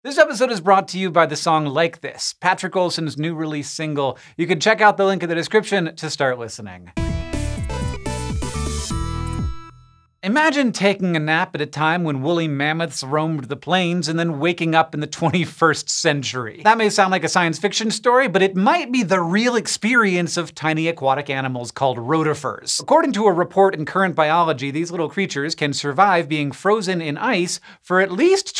This episode is brought to you by the song Like This, Patrick Olson's new release single. You can check out the link in the description to start listening. Imagine taking a nap at a time when woolly mammoths roamed the plains and then waking up in the 21st century. That may sound like a science fiction story, but it might be the real experience of tiny aquatic animals called rotifers. According to a report in Current Biology, these little creatures can survive being frozen in ice for at least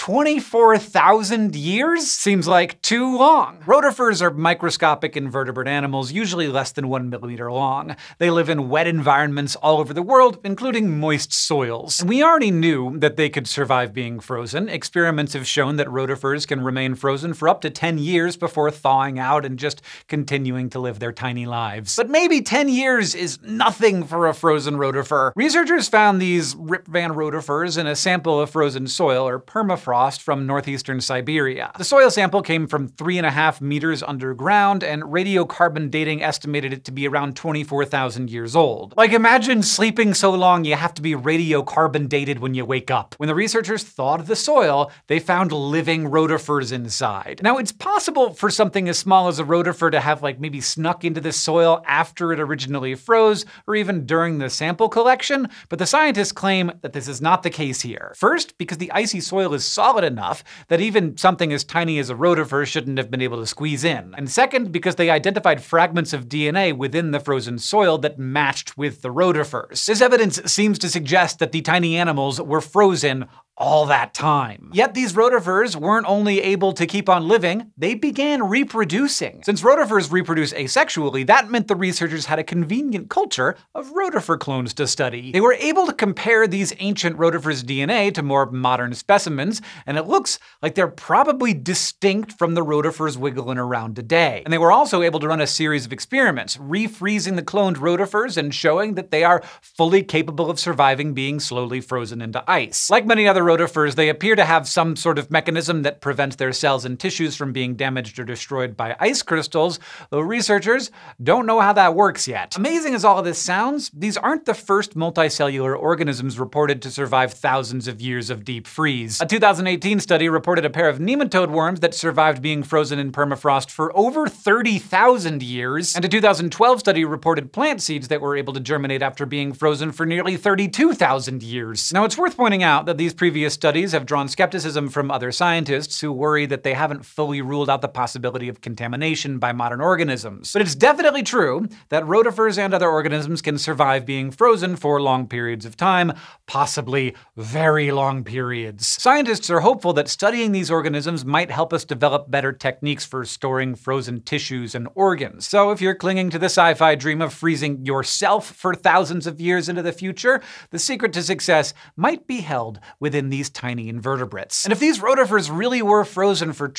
24,000 years? Seems like too long. Rotifers are microscopic invertebrate animals, usually less than 1 millimeter long. They live in wet environments all over the world, including moist soils. And we already knew that they could survive being frozen. Experiments have shown that rotifers can remain frozen for up to 10 years before thawing out and just continuing to live their tiny lives. But maybe 10 years is nothing for a frozen rotifer. Researchers found these Rip Van rotifers in a sample of frozen soil, or permafrost, from northeastern Siberia. The soil sample came from 3.5 meters underground, and radiocarbon dating estimated it to be around 24,000 years old. Like, imagine sleeping so long you have to be radiocarbon dated when you wake up. When the researchers thawed the soil, they found living rotifers inside. Now, it's possible for something as small as a rotifer to have maybe snuck into the soil after it originally froze, or even during the sample collection, but the scientists claim that this is not the case here. First, because the icy soil is solid enough that even something as tiny as a rotifer shouldn't have been able to squeeze in. And second, because they identified fragments of DNA within the frozen soil that matched with the rotifers. This evidence seems to suggest that the tiny animals were frozen all that time. Yet these rotifers weren't only able to keep on living, they began reproducing. Since rotifers reproduce asexually, that meant the researchers had a convenient culture of rotifer clones to study. They were able to compare these ancient rotifers' DNA to more modern specimens, and it looks like they're probably distinct from the rotifers wiggling around today. And they were also able to run a series of experiments, refreezing the cloned rotifers and showing that they are fully capable of surviving being slowly frozen into ice. Like many other rotifers, they appear to have some sort of mechanism that prevents their cells and tissues from being damaged or destroyed by ice crystals, though researchers don't know how that works yet. Amazing as all of this sounds, these aren't the first multicellular organisms reported to survive thousands of years of deep freeze. A 2018 study reported a pair of nematode worms that survived being frozen in permafrost for over 30,000 years, and a 2012 study reported plant seeds that were able to germinate after being frozen for nearly 32,000 years. Now, it's worth pointing out that these previous studies have drawn skepticism from other scientists who worry that they haven't fully ruled out the possibility of contamination by modern organisms. But it's definitely true that rotifers and other organisms can survive being frozen for long periods of time, possibly very long periods. Scientists are hopeful that studying these organisms might help us develop better techniques for storing frozen tissues and organs. So if you're clinging to the sci-fi dream of freezing yourself for thousands of years into the future, the secret to success might be held within these tiny invertebrates. And if these rotifers really were frozen for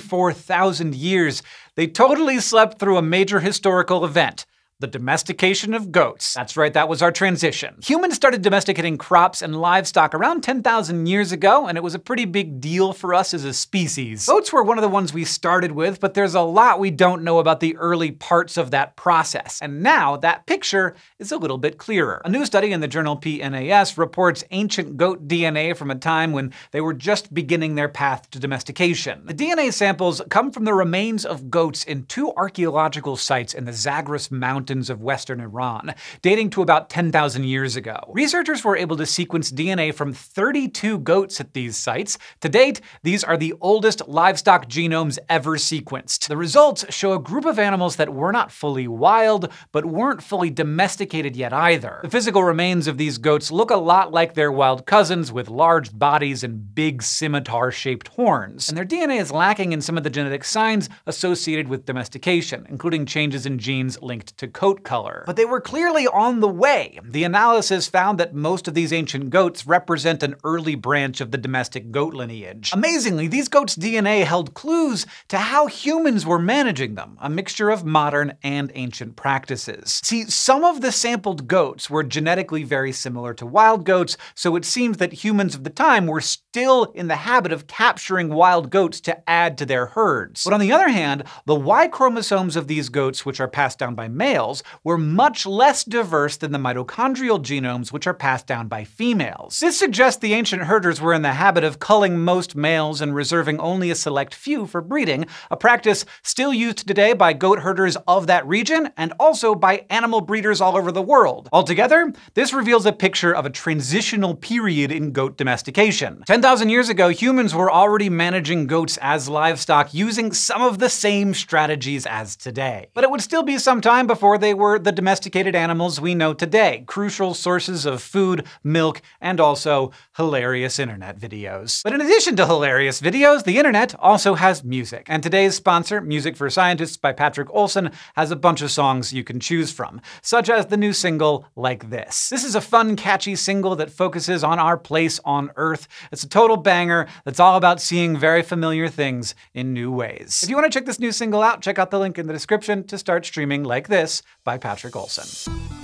24,000 years, they totally slept through a major historical event. The domestication of goats. That's right, that was our transition. Humans started domesticating crops and livestock around 10,000 years ago, and it was a pretty big deal for us as a species. Goats were one of the ones we started with, but there's a lot we don't know about the early parts of that process. And now that picture is a little bit clearer. A new study in the journal PNAS reports ancient goat DNA from a time when they were just beginning their path to domestication. The DNA samples come from the remains of goats in 2 archaeological sites in the Zagros Mountains of western Iran, dating to about 10,000 years ago. Researchers were able to sequence DNA from 32 goats at these sites. To date, these are the oldest livestock genomes ever sequenced. The results show a group of animals that were not fully wild, but weren't fully domesticated yet either. The physical remains of these goats look a lot like their wild cousins, with large bodies and big scimitar-shaped horns. And their DNA is lacking in some of the genetic signs associated with domestication, including changes in genes linked to coat color. But they were clearly on the way. The analysis found that most of these ancient goats represent an early branch of the domestic goat lineage. Amazingly, these goats' DNA held clues to how humans were managing them, a mixture of modern and ancient practices. See, some of the sampled goats were genetically very similar to wild goats, so it seems that humans of the time were still in the habit of capturing wild goats to add to their herds. But on the other hand, the Y chromosomes of these goats, which are passed down by males, males were much less diverse than the mitochondrial genomes, which are passed down by females. This suggests the ancient herders were in the habit of culling most males and reserving only a select few for breeding, a practice still used today by goat herders of that region and also by animal breeders all over the world. Altogether, this reveals a picture of a transitional period in goat domestication. 10,000 years ago, humans were already managing goats as livestock using some of the same strategies as today. But it would still be some time before they were the domesticated animals we know today, crucial sources of food, milk, and also hilarious internet videos. But in addition to hilarious videos, the internet also has music. And today's sponsor, Music for Scientists by Patrick Olson, has a bunch of songs you can choose from, such as the new single Like This. This is a fun, catchy single that focuses on our place on Earth. It's a total banger that's all about seeing very familiar things in new ways. If you want to check this new single out, check out the link in the description to start streaming Like This by Patrick Olson.